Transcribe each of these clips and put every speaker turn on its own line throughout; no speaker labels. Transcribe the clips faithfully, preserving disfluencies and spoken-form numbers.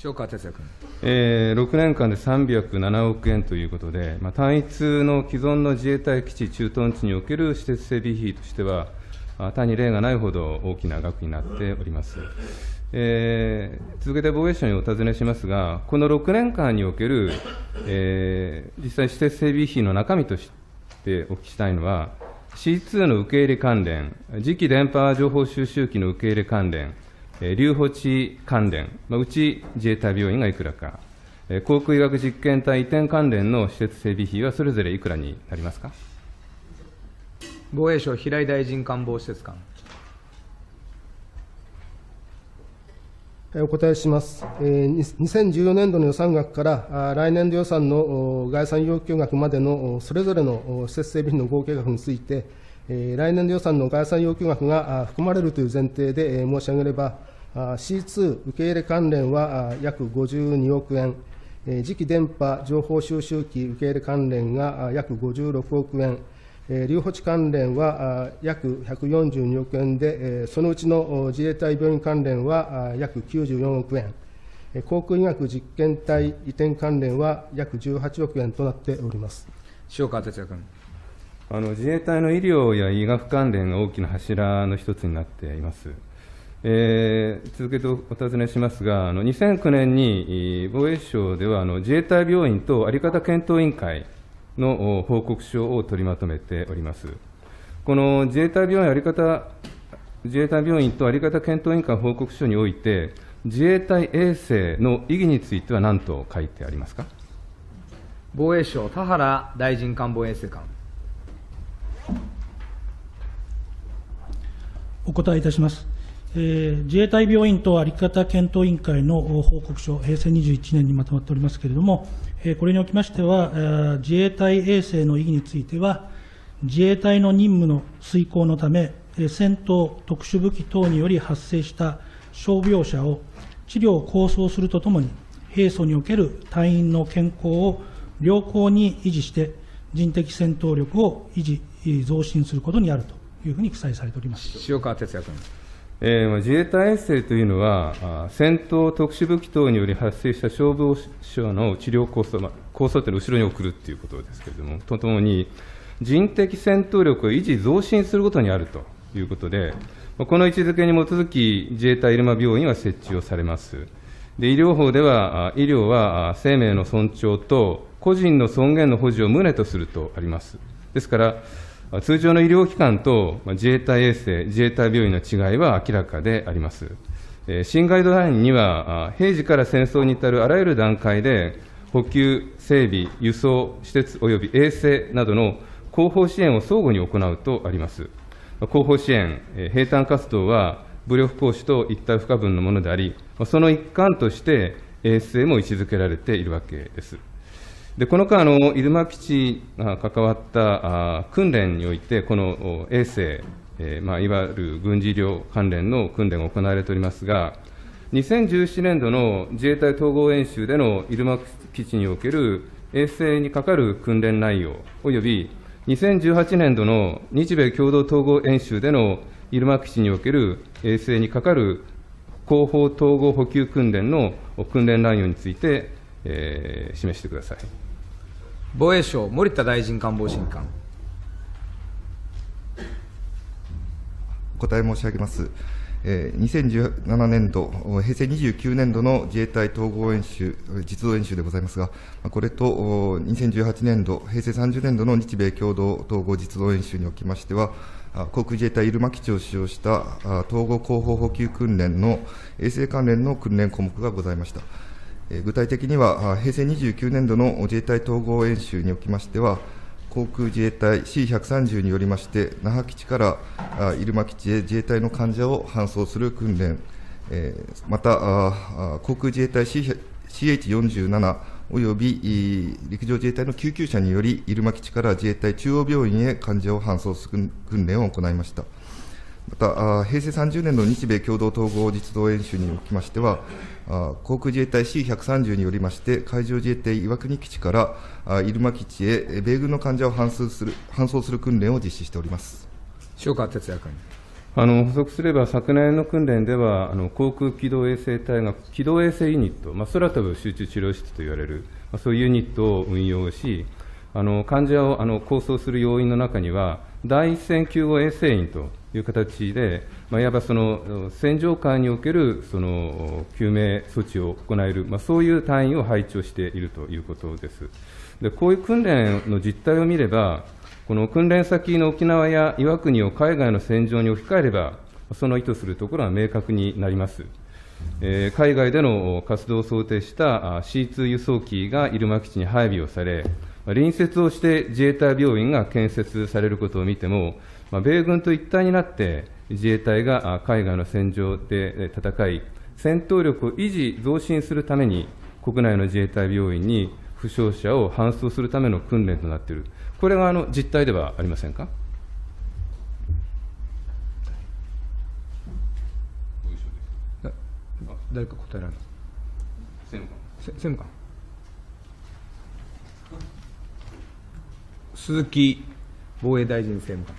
塩川哲也君。
えー、ろくねんかんでさんびゃくななおくえんということで、まあ、単一の既存の自衛隊基地、駐屯地における施設整備費としては、単に例がないほど大きな額になっております。えー、続けて防衛省にお尋ねしますが、このろくねんかんにおける、えー、実際施設整備費の中身としてお聞きしたいのは、シーツー の受け入れ関連、次期電波情報収集機の受け入れ関連、留保地関連、うち自衛隊病院がいくらか、航空医学実験体移転関連の施設整備費はそれぞれいくらになりますか。
防衛省、平井大臣官房施設監。
お答えします。にせんじゅうよねんどの予算額から来年度予算の概算要求額までのそれぞれの施設整備費の合計額について、来年度予算の概算要求額が含まれるという前提で申し上げれば、シーツー 受け入れ関連は約ごじゅうにおくえん、次期電波情報収集機受け入れ関連が約ごじゅうろくおくえん、留保地関連は約ひゃくよんじゅうにおくえんで、そのうちの自衛隊病院関連は約きゅうじゅうよんおくえん、航空医学実験体移転関連は約じゅうはちおくえんとなっております。
塩川哲也君。
あの自衛隊の医療や医学関連が大きな柱の一つになっています。えー、続けてお尋ねしますが、あのにせんきゅうねんに防衛省ではあの自衛隊病院と在り方検討委員会の報告書を取りまとめております。この自衛隊病院在り方、自衛隊病院と在り方検討委員会報告書において、自衛隊衛生の意義については何と書いてありますか。
防衛省、田原大臣官房衛生官。
お答えいたします。えー、自衛隊病院と在り方検討委員会の報告書、へいせいにじゅういちねんにまとまっておりますけれども、えー、これにおきましては、えー、自衛隊衛生の意義については、自衛隊の任務の遂行のため、戦闘特殊武器等により発生した傷病者を治療構想するとともに、兵組における隊員の健康を良好に維持して、人的戦闘力を維持、増進することにあるというふうに記載されております。
塩川哲也君。
えー、自衛隊衛生というのは、戦闘特殊武器等により発生した傷病者の治療構想、まあ、構想というのを後ろに送るということですけれども、とともに、人的戦闘力を維持、増進することにあるということで、この位置づけに基づき、自衛隊入間病院は設置をされます。で医療法では、医療は生命の尊重と個人の尊厳の保持を旨とするとあります。ですから、通常の医療機関と自衛隊衛生、自衛隊病院の違いは明らかであります。新ガイドラインには、平時から戦争に至るあらゆる段階で、補給、整備、輸送、施設及び衛生などの後方支援を相互に行うとあります。後方支援、兵站活動は武力行使と一体不可分のものであり、その一環として衛生も位置づけられているわけです。でこの間、入間基地が関わった訓練において、この衛生、えーまあ、いわゆる軍事医療関連の訓練が行われておりますが、にせんじゅうななねんどの自衛隊統合演習での入間基地における衛生にかかる訓練内容、およびにせんじゅうはちねんどの日米共同統合演習での入間基地における衛生にかかる後方統合補給訓練の訓練内容について、えー、示してください。
防衛省、森田大臣官房審官。
お答え申し上げます。にせんじゅうななねんど、へいせいにじゅうきゅうねんどの自衛隊統合演習、実動演習でございますが、これとにせんじゅうはちねんど、へいせいさんじゅうねんどの日米共同統合実動演習におきましては、航空自衛隊入間基地を使用した統合後方補給訓練の衛生関連の訓練項目がございました。具体的には、へいせいにじゅうきゅうねんどの自衛隊統合演習におきましては、航空自衛隊 シーひゃくさんじゅう によりまして、那覇基地から入間基地へ自衛隊の患者を搬送する訓練、また、航空自衛隊 シーエイチよんじゅうなな および陸上自衛隊の救急車により、入間基地から自衛隊中央病院へ患者を搬送する訓練を行いました。また、へいせいさんじゅうねんの日米共同統合実動演習におきましては、航空自衛隊 シーひゃくさんじゅう によりまして、海上自衛隊岩国基地から入間基地へ米軍の患者を搬送する搬送する訓練を実施しております。
塩川哲也君。
あの補足すれば、昨年の訓練では、あの航空機動衛生隊が機動衛生ユニット、まあ、空飛ぶ集中治療室といわれる、まあ、そういうユニットを運用し、あの患者をあの構想する要員の中には、第一線救護衛生員という形で、まあ、いわばその戦場間におけるその救命措置を行える、まあ、そういう隊員を配置をしているということです。でこういう訓練の実態を見れば、この訓練先の沖縄や岩国を海外の戦場に置き換えれば、その意図するところは明確になります。えー、海外での活動を想定した シーツー 輸送機が入間基地に配備をされ、隣接をして自衛隊病院が建設されることを見ても、米軍と一体になって自衛隊が海外の戦場で戦い、戦闘力を維持、増進するために、国内の自衛隊病院に負傷者を搬送するための訓練となっている、これがあの実態ではありませんか。
誰か答えられます。
政務官。
政務官。鈴木防衛大臣政務官。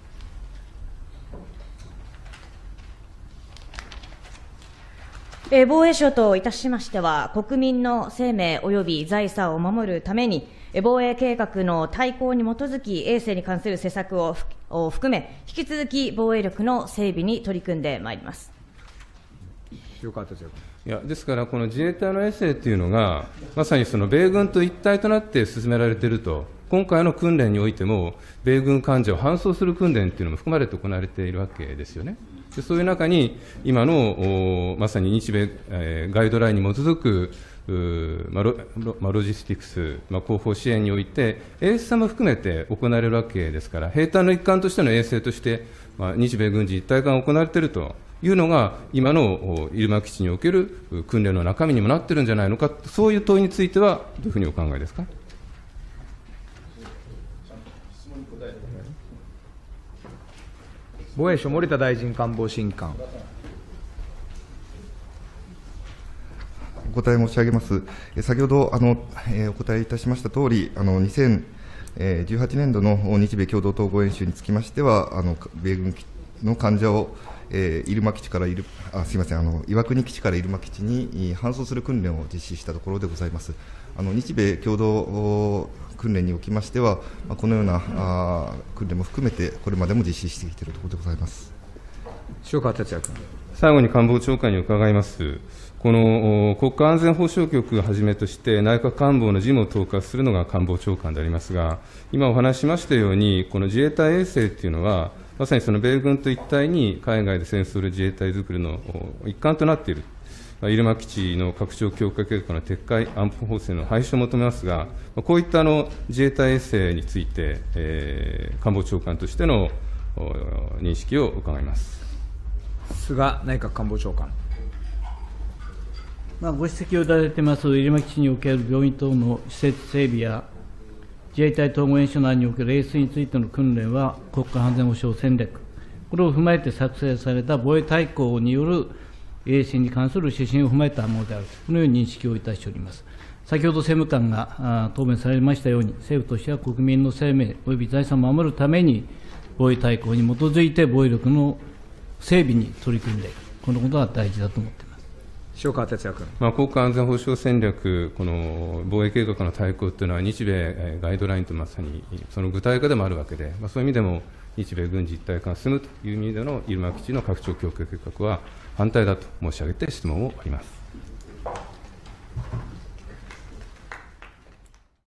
えー、防衛省といたしましては、国民の生命及び財産を守るために、防衛計画の大綱に基づき、衛生に関する施策をを含め、引き続き防衛力の整備に取り組んでまいります。
塩川哲也
いやですから、この自衛隊の衛生というのが、まさにその米軍と一体となって進められていると、今回の訓練においても、米軍患者を搬送する訓練というのも含まれて行われているわけですよね。でそういう中に、今のまさに日米、えー、ガイドラインに基づくまロまロジスティクス、ま後方支援において、衛生も含めて行われるわけですから、兵隊の一環としての衛生として、まあ、日米軍事一体化が行われているというのが、今の入間基地における訓練の中身にもなっているんじゃないのか、そういう問いについては、どういうふうにお考えですか。
防衛省、森田大臣官房審議官。
お答え申し上げます。先ほどあの、えー、お答えいたしましたとおり、あのにせんじゅうはちねんどの日米共同統合演習につきましては、あの米軍の患者を、えー、入間基地からいるあすみませんあの岩国基地から入間基地に搬送する訓練を実施したところでございます。あの日米共同訓練におきましては、このようなあ訓練も含めて、これまでも実施してきているところでございます。
塩川哲也君。
最後に官房長官に伺います。この国家安全保障局をはじめとして、内閣官房の事務を統括するのが官房長官でありますが、今お話ししましたように、この自衛隊衛生というのは、まさにその米軍と一体に海外で戦争する自衛隊作りの一環となっている。入間基地の拡張強化計画の撤回、安保法制の廃止を求めますが、こういったあの自衛隊衛生について、えー、官房長官としての認識を伺います。
菅内閣官房長官。
まあ、ご指摘をいただいています入間基地における病院等の施設整備や、自衛隊統合演習内における衛生についての訓練は、国家安全保障戦略、これを踏まえて作成された防衛大綱による衛生に関する指針を踏まえたものである、このように認識をいたしております。先ほど政務官が答弁されましたように、政府としては国民の生命及び財産を守るために、防衛大綱に基づいて防衛力の整備に取り組んでいく、このことが大事だと思っています。
塩川哲也君。
まあ、国家安全保障戦略、この防衛計画の大綱というのは、日米ガイドラインとまさにその具体化でもあるわけで、まあ、そういう意味でも、日米軍事一体化が進むという意味での入間基地の拡張強化計画は反対だと申し上げて質問を終わります。